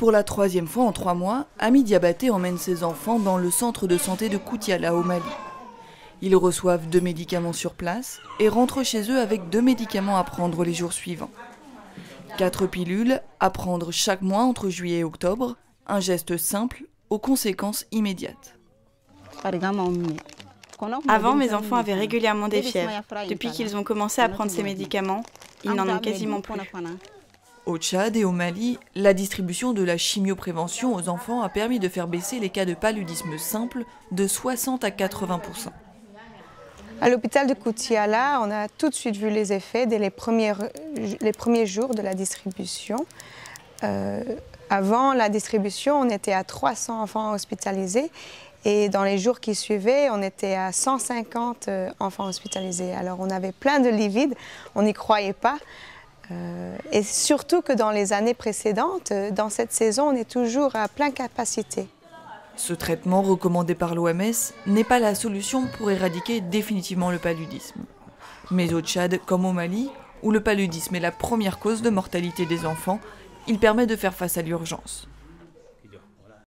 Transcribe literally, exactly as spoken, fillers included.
Pour la troisième fois en trois mois, Ami Diabaté emmène ses enfants dans le centre de santé de Koutiala au Mali. Ils reçoivent deux médicaments sur place et rentrent chez eux avec deux médicaments à prendre les jours suivants. Quatre pilules à prendre chaque mois entre juillet et octobre, un geste simple aux conséquences immédiates. Avant, mes enfants avaient régulièrement des fièvres. Depuis qu'ils ont commencé à prendre ces médicaments, ils n'en ont quasiment plus. Au Tchad et au Mali, la distribution de la chimioprévention aux enfants a permis de faire baisser les cas de paludisme simple de soixante à quatre-vingts pour cent. À l'hôpital de Koutiala, on a tout de suite vu les effets dès les premiers, les premiers jours de la distribution. Euh, avant la distribution, on était à trois cents enfants hospitalisés et dans les jours qui suivaient, on était à cent cinquante enfants hospitalisés. Alors on avait plein de lits vides, on n'y croyait pas. Euh, et surtout que dans les années précédentes, dans cette saison, on est toujours à pleine capacité. Ce traitement recommandé par l'O M S n'est pas la solution pour éradiquer définitivement le paludisme. Mais au Tchad comme au Mali, où le paludisme est la première cause de mortalité des enfants, il permet de faire face à l'urgence.